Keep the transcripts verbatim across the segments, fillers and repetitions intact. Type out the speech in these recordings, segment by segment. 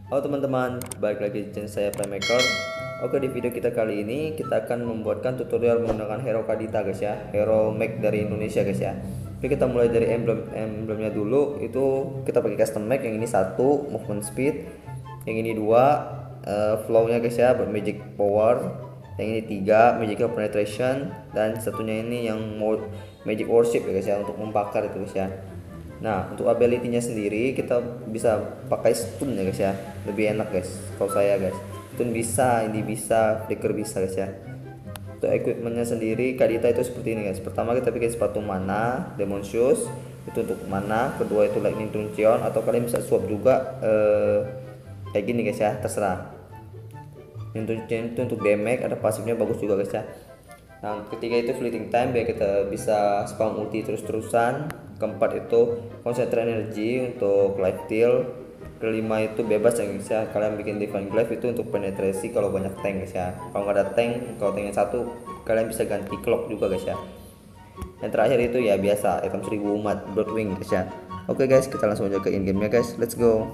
Halo teman-teman, balik lagi di channel saya Playmaker. Oke, di video kita kali ini kita akan membuatkan tutorial menggunakan hero Kadita guys ya, hero Mac dari Indonesia guys ya. Oke, kita mulai dari emblem emblemnya dulu. Itu kita pakai custom Mac. Yang ini satu movement speed, yang ini dua uh, flow-nya guys ya, buat magic power. Yang ini tiga magical penetration, dan satunya ini yang magic worship ya guys ya, untuk membakar itu guys ya. Nah, untuk ability-nya sendiri kita bisa pakai stun ya guys ya. Lebih enak guys kalau saya guys. Stun bisa, ini bisa, flicker bisa guys ya. Untuk equipmentnya sendiri Kadita itu seperti ini guys. Pertama kita bikin sepatu mana, demon shoes itu untuk mana. Kedua itu lightning tuncheon, atau kalian bisa swap juga eh, kayak gini guys ya, terserah. Yang tuncheon itu untuk damage, ada pasifnya bagus juga guys ya. Nah, ketiga itu fleeting time, biar kita bisa spam ulti terus-terusan. Keempat itu concentrate energy untuk life steal. Kelima itu bebas ya guys ya, kalian bikin divine glaive itu untuk penetrasi kalau banyak tank guys ya. Kalau nggak ada tank, kalau tanknya satu, kalian bisa ganti clock juga guys ya. Yang terakhir itu ya biasa, item seribu umat Bloodwing guys ya. Oke guys, kita langsung aja ke in game nya guys, let's go.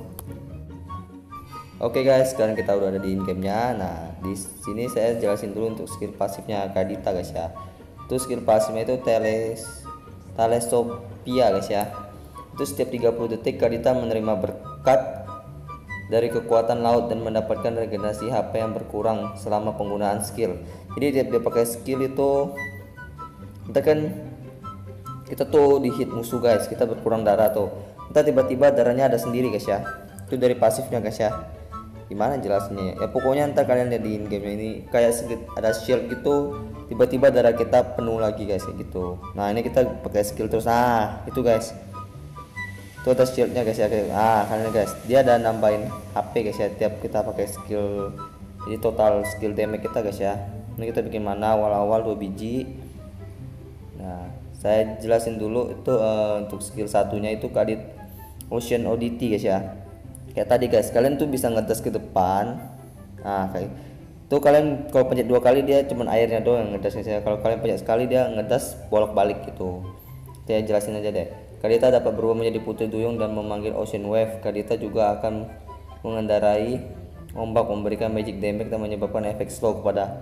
Oke okay guys, sekarang kita udah ada di in game-nya. Nah, di sini saya jelasin dulu untuk skill pasifnya Kadita guys ya. Itu skill pasifnya itu Teles Telesopia guys ya. Itu setiap tiga puluh detik Kadita menerima berkat dari kekuatan laut dan mendapatkan regenerasi H P yang berkurang selama penggunaan skill. Jadi dia, dia pakai skill itu, kita kan kita tuh di hit musuh guys, kita berkurang darah tuh. Kita tiba-tiba darahnya ada sendiri guys ya. Itu dari pasifnya guys ya. Gimana jelasnya ya, pokoknya ntar kalian lihat di in game ini kayak ada shield gitu, tiba-tiba darah kita penuh lagi guys kayak gitu. Nah, ini kita pakai skill terus. Nah, itu guys, itu ada shieldnya guys ya. Ah, kalian guys, dia ada nambahin H P guys ya tiap kita pakai skill. Jadi total skill damage kita guys ya. Ini kita bikin mana awal-awal dua biji. Nah, saya jelasin dulu itu uh, untuk skill satunya itu Kadit Ocean Oddity guys ya. Kayak tadi guys, kalian tuh bisa ngedas ke depan. Nah, kayak tuh kalian kalau pencet dua kali dia cuman airnya doang yang ngedas guys ya. Kalau kalian pencet sekali dia ngedas bolak-balik gitu. Saya jelasin aja deh. Kadita dapat berubah menjadi putri duyung dan memanggil ocean wave. Kadita juga akan mengendarai ombak, memberikan magic damage dan menyebabkan efek slow kepada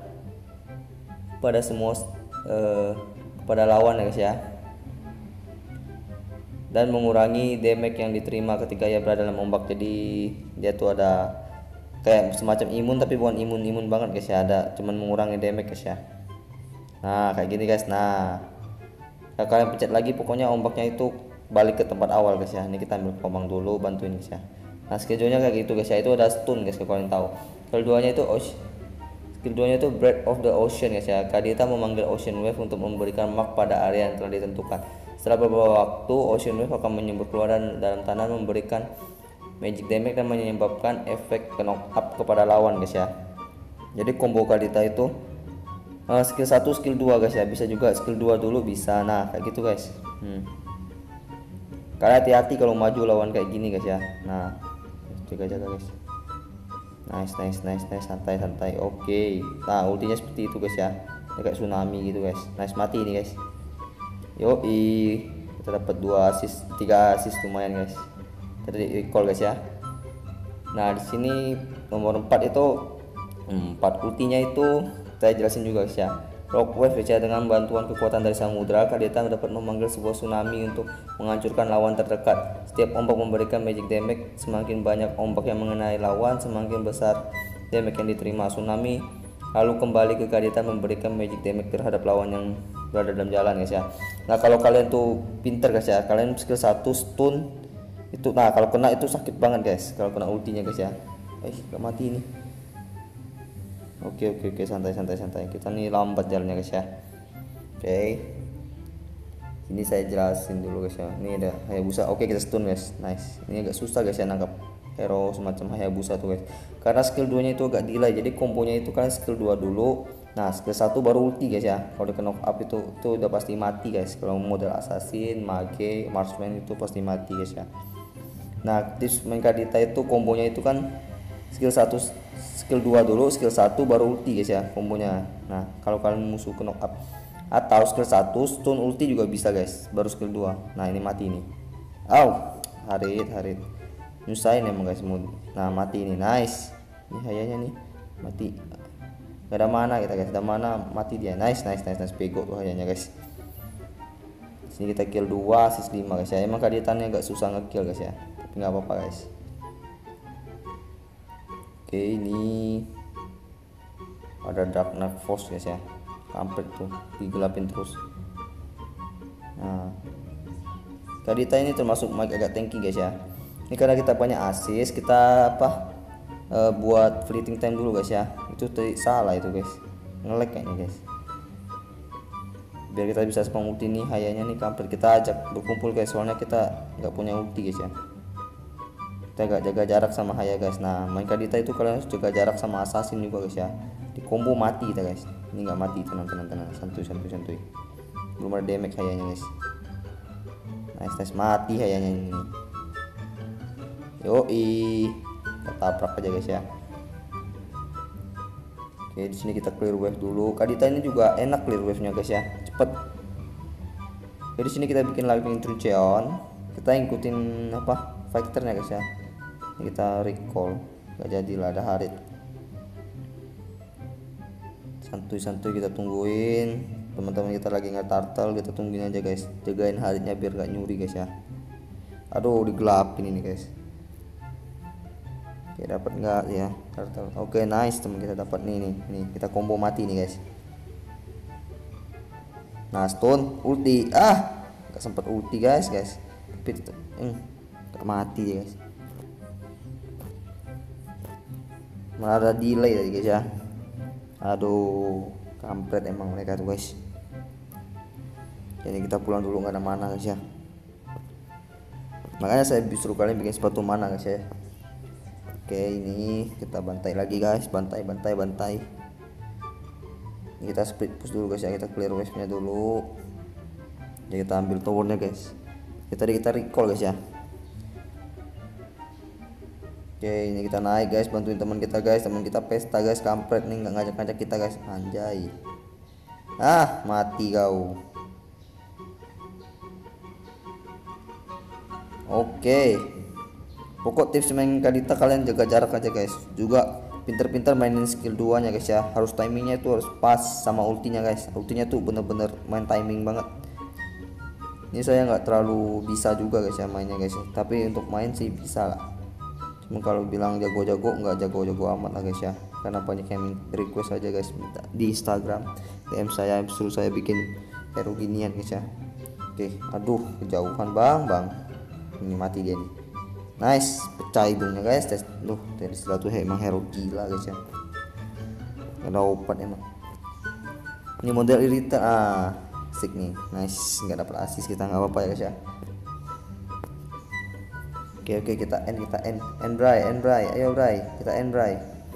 pada semua uh, kepada lawan ya guys ya, dan mengurangi damage yang diterima ketika ia berada dalam ombak. Jadi dia tuh ada kayak semacam imun, tapi bukan imun-imun banget guys ya, ada cuman mengurangi damage guys ya. Nah, kayak gini guys. Nah, kalau kalian pencet lagi pokoknya ombaknya itu balik ke tempat awal guys ya. Ini kita ambil komang dulu, bantuin guys ya. Nah, skill dua-nya kayak gitu guys ya, itu ada stun guys kalau kalian tahu. Skill dua-nya itu skill dua-nya itu Breath of the Ocean guys ya. Kadita memanggil ocean wave untuk memberikan mark pada area yang telah ditentukan. Setelah beberapa waktu, ocean wave akan menyembur keluar dalam tanah, memberikan magic damage dan menyebabkan efek knock up kepada lawan guys ya. Jadi combo Kadita itu uh, skill satu, skill dua guys ya. Bisa juga skill dua dulu bisa. Nah, kayak gitu guys. Hmm. Kalian hati-hati kalau maju lawan kayak gini guys ya. Nah, jaga-jaga guys. Nice, nice, nice, nice, santai, santai. Oke. Okay. Nah, ultinya seperti itu guys ya. Ya kayak tsunami gitu guys. Nice, mati ini guys. Yoi, kita dapat dua assist, tiga assist lumayan guys. Tadi recall guys ya. Nah, di sini nomor empat itu empat ultinya itu saya jelasin juga guys ya. Rock wave guys ya, dengan bantuan kekuatan dari samudra, Kadita dapat memanggil sebuah tsunami untuk menghancurkan lawan terdekat. Setiap ombak memberikan magic damage. Semakin banyak ombak yang mengenai lawan, semakin besar damage yang diterima. Tsunami lalu kembali ke Kadita memberikan magic damage terhadap lawan yang berada dalam jalan guys ya. Nah, kalau kalian tuh pinter guys ya, kalian skill satu stun itu, nah kalau kena itu sakit banget guys kalau kena ultinya guys ya. Eh, gak mati ini. Oke oke oke, santai santai santai, kita nih lambat jalannya guys ya. Oke, ini saya jelasin dulu guys ya. Ini ada Hayabusa. Oke, kita stun guys. Nice. Ini agak susah guys ya nangkap hero semacam Hayabusa tuh guys, karena skill dua nya itu agak delay. Jadi kombonya itu kalian skill dua dulu, nah skill satu baru ulti guys ya. Kalau di knock up itu itu udah pasti mati guys. Kalau model assassin, mage, marksman itu pasti mati guys ya. Nah, tips main Kadita itu kombonya itu kan skill satu, skill dua dulu, skill satu baru ulti guys ya kombonya. Nah, kalau kalian musuh knock up, atau skill satu stun ulti juga bisa guys, baru skill dua. Nah, ini mati nih. Au, harit harit. nyusahin emang guys. Nah mati ini, nice. Ini hayanya nih mati, gak ada mana kita guys, ada mana mati dia. Nice nice nice nice, bego tuh hayanya guys. Sini kita kill dua, assist lima guys ya. Emang kaditannya agak susah ngekill guys ya, tapi nggak apa-apa guys. Oke, ini ada Dark Knight Force guys ya, kampret tuh digelapin terus. Nah Kadita ini termasuk mag agak tanky guys ya. Ini karena kita banyak assist, kita apa e, buat fleeting time dulu guys ya. Itu tadi salah itu guys, nge-lag kayaknya guys. Biar kita bisa spam ulti nih hayanya nih kampret. Kita ajak berkumpul guys, soalnya kita nggak punya ulti guys ya. Kita agak jaga jarak sama haya guys. Nah main Kadita itu kalian harus jaga jarak sama assassin juga guys ya. Di combo mati kita guys. Ini nggak mati, tenang tenang tenang, santuy santuy santuy. Belum ada damage hayanya guys. Nice nice, mati hayanya ini. Yoi, kita tabrak aja guys ya. Oke, di sini kita clear wave dulu. Kadita ini juga enak clear wave-nya guys ya, cepet. Oke, di sini kita bikin lagi Truceon. Kita ikutin apa fighternya guys ya. Ini kita recall, gak jadilah, ada Harit. Santuy-santuy kita tungguin. Teman-teman kita lagi nggak turtle, kita tungguin aja guys. Jagain Haritnya biar gak nyuri guys ya. Aduh, digelapin ini guys. Oke, dapat nggak ya turtle? Oke, nice, teman kita dapat nih nih. Nih kita combo mati nih guys. Nah stone ulti, ah nggak sempat ulti guys guys. Tapi hmm, nggak mati ya guys. Malah ada delay tadi guys ya. Aduh, kampret emang mereka tuh guys. Jadi kita pulang dulu, nggak ada mana guys ya. Makanya saya disuruh kalian bikin sepatu mana guys ya. Oke, ini kita bantai lagi guys, bantai bantai bantai. Ini kita split push dulu guys ya, kita clear wave nya dulu. Jadi kita ambil towernya guys. Kita kita recall guys ya. Oke, ini kita naik guys, bantuin teman kita guys, teman kita pesta guys, kampret nih nggak ngajak-ngajak kita guys, anjay. Ah, mati kau. Oke. Pokok tips main Kadita kalian jaga jarak aja guys. Juga pinter-pinter mainin skill dua nya guys ya. Harus timingnya itu harus pas sama ultinya guys. Ultinya tuh bener-bener main timing banget. Ini saya nggak terlalu bisa juga guys ya mainnya guys. Tapi untuk main sih bisa lah. Cuma kalau bilang jago-jago nggak jago-jago amat lah guys ya. Karena banyak yang request aja guys minta di Instagram D M saya, suruh saya bikin hero ginian guys ya. Oke, aduh kejauhan bang bang. Ini mati dia nih. Nice, pecah hidungnya guys. Duh, dari setelah tuh emang hero gila guys ya. Ada opat emang. Ini model irita, ah, stick nih. Nice, nggak dapat assist kita, nggak apa-apa ya guys ya. Oke oke, kita end kita end end Bray, end Bray, ayo Bray, kita end Bray.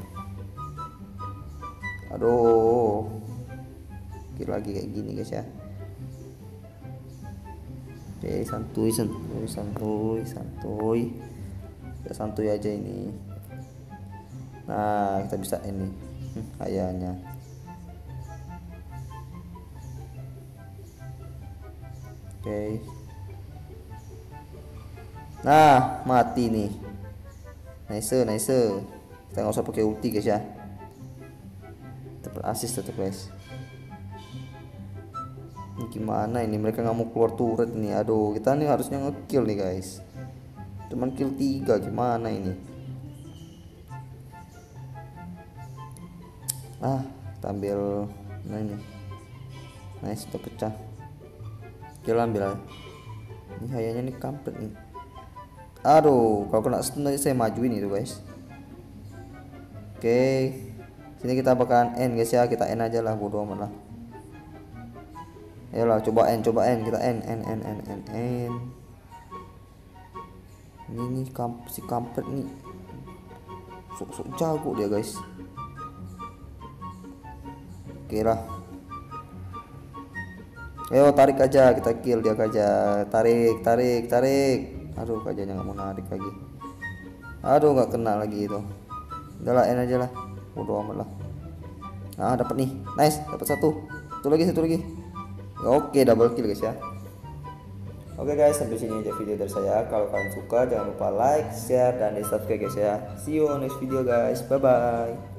Aduh, kira lagi kayak gini guys ya. Oke, santuy santuy santuy santuy. Kita santuy aja ini. Nah kita bisa ini hmm, kayaknya. Oke. Nah mati nih. Nice nice. Kita nggak usah pakai ulti guys ya. Dapat assist tetap guys. Ini gimana ini, mereka nggak mau keluar turret nih. Aduh, kita nih harusnya ngekill nih guys. Cuman kill tiga, gimana ini? Ah, kita ambil nah ini. Nice, udah pecah. Kill ambil aja. Ini kayaknya nih kampret nih. Aduh, kalau kena stun aja saya majuin itu guys. Oke, sini kita bakalan end guys ya, kita end aja lah, bodo amat lah. Ayolah, coba end, coba end, kita end, end, end, end, end, end. Ini nih kamp si kampret nih, sok-sok jago dia guys. Oke lah, ayo tarik aja, kita kill dia aja, tarik, tarik, tarik. Aduh, kayaknya nggak mau narik lagi. Aduh, nggak kena lagi itu. Udahlah, end aja lah, bodo amat lah. Nah, dapat nih, nice, dapat satu, satu lagi, satu lagi. Oke, double kill guys ya. Oke guys, sampai sini aja video dari saya. Kalau kalian suka jangan lupa like, share, dan di subscribe guys ya. See you on next video guys. Bye bye.